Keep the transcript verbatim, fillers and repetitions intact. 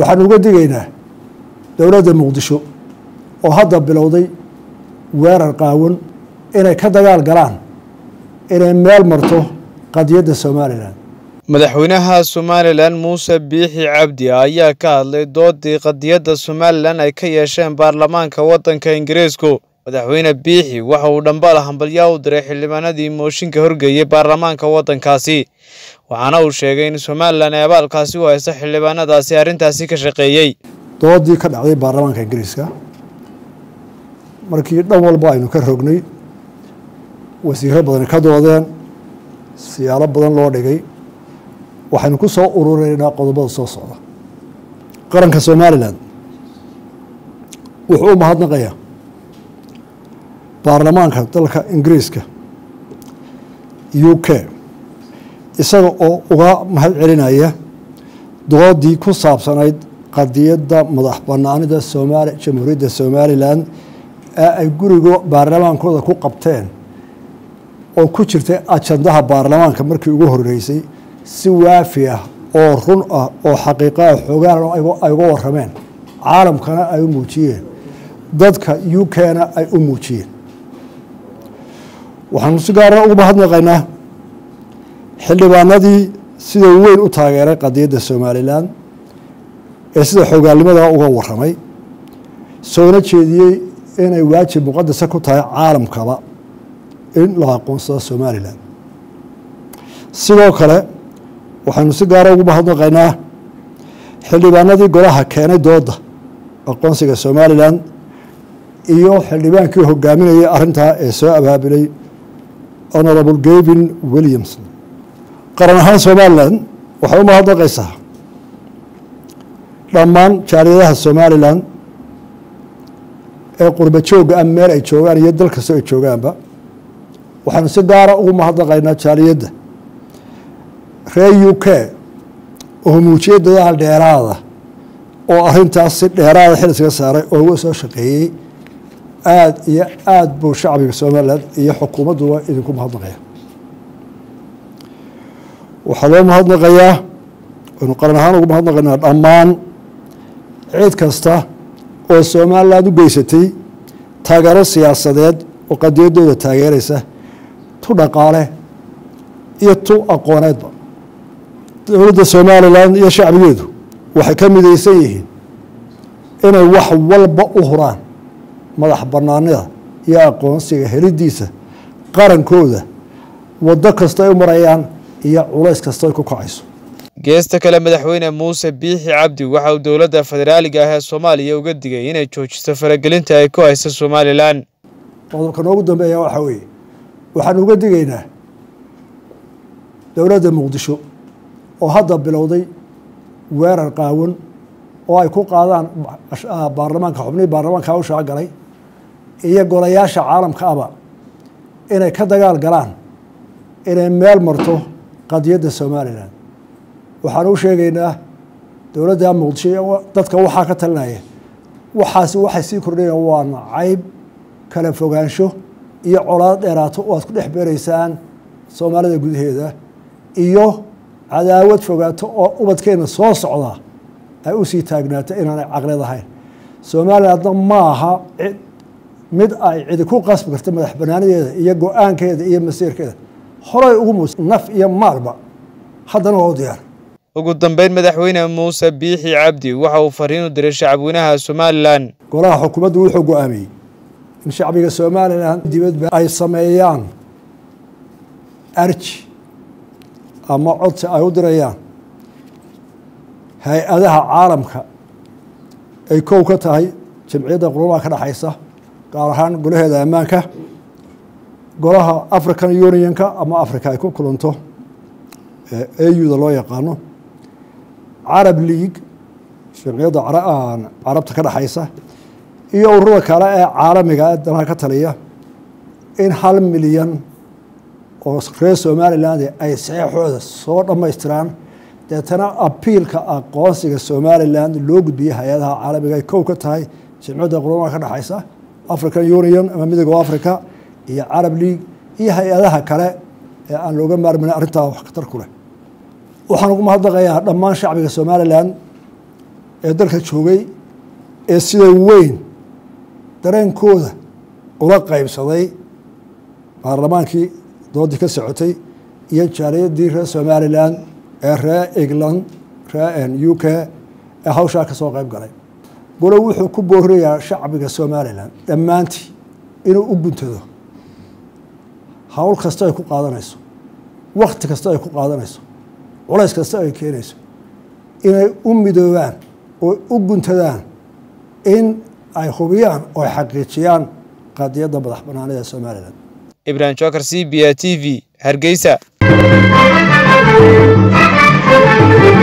waxaan uga digaynaa dowladda muqdisho oo hadda bilowday weerar qaawan inay ka dagaal galaan inay meel marto qadiyadda Soomaaliland. madaxweynaha Soomaaliland Muuse Biixi Cabdi ayaa ka hadlay doodii qadiyadda Soomaaliland ay ka yeesheen baarlamaanka waddanka Ingiriisku. madaxweyne Biixi waxa uu dhambaal hambalyo u diray xildhibaanadii mooshinka horgeeyay baarlamaanka waddankaasi, waxaana uu sheegay in Soomaaliland ay abaalkaasi u hayso xildhibaanadaasi arrintaasi ka shaqeeyay. doodii ka dhacday baarlamaanka Ingiriiska markii dhan walba aynu ka rognay, wasiiro badan ka doodeen, siyaalo badan loo dhigay, waxaynu ku soo urureynaa qodobada soo socda. qaranka Soomaaliland wuxuu u mahadnaqayaa baarlamaanka dalka Ingiriiska U K isaga oo uga mahad celinaya doodii ku saabsanayd qadiyadda madax bannaanida Soomaali Jamhuuriyadda Soomaaliland ee ay guriga baarlamaankooda ku qabteen oo ku jirtay ajandaha baarlamaanka markii ugu horeysay si waafi ah oo run ah oo xaqiiqo ah xogaan ay uga warrameen, caalamkana ay u muujiyeen, dadka U K-na ay u muujiyeen. waxaanu si gaar ah ugu mahadnaqaynaa xildhibaanadii sida weyn u taageeray qadiyadda Soomaaliland ee sida xoogaalnimada uga warramay, soona jeediyey inay waajib muqadasa ku tahay caalamkaba in la aqoonsado Soomaaliland. sidoo kale waxaanu si gaar ah ugu mahadnaqaynaa xildhibaanadii golaha keenay dooda aqoonsiga Soomaaliland iyo xildhibaankii hogaaminayay arrintaa ee soo abaabulay Honorable Gavin Williamson. qaran ahaan Soomaaliland waxay u mahadnaqaysaa dhammaan jaaliyadaha Soomaaliland ee qurba jooga ah meel ay joogaan iyo dal kasta ay joogaanba. waxaanu si gaara ugu mahadnaqaynaa jaaliyadda reer U K oo muujiyay dadaal dheeraada oo arrintaas si dheeraada xil iskaga saaray oo uga soo shaqeeyey. aad iyo aad buu shacbiga Soomaaliland iyo xukuumadduba idinku mahadnaqaya. waxaa loo mahadnaqayaa aynu qaran ahaan ugu mahadnaqaynaa dhammaan cid kasta oo Soomaaliland u geysatay taageero siyaasadeed oo qadiyaddooda taageeraysa, tu dhaqaale iyo tu aqooneedba. dowladda Soomaaliland iyo shacbigeedu waxay ka midaysan yihiin inay wax walba u huraan madax bannaanida iyo aqoonsiga helidiisa qarankooda, waddo kasta ay u marayaan iyo culays kasta ay ku kacayso. geesta kale madaxweyne Muuse Biixi Cabdi waxa uu dowladda federaaliga ah ee Soomaaliya uga digay inay joojiso faragelinta ay ku hayso Soomaaliland. qodobka noogu dambeeya waxa weeye waxaan uga digaynaa dowladda muqdisho oo hadda bilowday weerar qaawan oo ay ku qaadaan baarlamaanka xubnihii baarlamaanka u shaqagalay iyo golayaasha caalamka aba inay ka dagaal galaan inay meel marto qadiyadda Soomaaliland. waxaan u sheegaynaa dowladda muqdisho dadka waxaa ka talinaya waxaasi waxay sii kordhayaan waa nacayb, kala fogaansho iyo colaad dheeraato oo aad ku dhex beeraysaan Soomaalida gudaheeda iyo cadaawad fogaato oo ubadkeena soo socda ay u sii taagnaato inaanay caqlid ahayn. Soomaaliland ma aha mid ay cid ku qasbi karto madax bannaanideeda iyo go'aankeeda iyo masiirkeeda. horay ugu muus naf iyo maalba haddana waa u diyaar. ugu dambeyn madaxweyne Muuse Biixi Cabdi waxa uu fariin u diray shacabweynaha Soomaaliland. golaha xukuumaddu wuxuu go'aamiyey in shacbiga Soomaaliland dibadba ay sameeyaan arji ama codsi ay u dirayaan hay-adaha caalamka ay kow ka tahay jamciyadda qurumaha ka dhaxaysa, gaar ahaan golaheeda ammaanka, golaha African Unionka ama Africa ay ku kulanto A U-da loo yaqaano, Arab League jamciyadda carabta ka dhaxaysa, iyo ururada kale ee caalamiga ee dalka ka taliya in hal milyan oo reer Soomaaliland ay saxooda soo dhammaystiraan, deetana apiilka aqoonsiga Soomaaliland loo gudbiyay hay-adaha caalamiga ay kow ka tahay jamciyadda qurumaha ka dhaxaysa, African Union ama midowga Africa iyo Arab League iyo hay-adaha kale ee aan looga maarmin arrintaa wax ka tar ku leh. waxaan ugu mahadnaqayaa dhammaan shacbiga Soomaaliland ee dalka joogay ee sida weyn dareenkooda ula qaybsaday baarlamaankii doodii ka socotay iyo jaaliyadii reer Somaliland ee reer England reer U K ee hawshaa ka soo qayb galay golo wuxuu ku boorinayaa shacbiga Somaliland dhammaantii inuu u guntado hawl kasta ay ku qaadanayso waqti kasta ay ku qaadanayso culays kasta ay keenayso inay u midoobaan oo u guntadaan in ay hubiyaan oo xaqiijiyaan qadiyadda madax bannaanida Somaliland. Ibrahim Chokar, C B A T V, Hargeysa.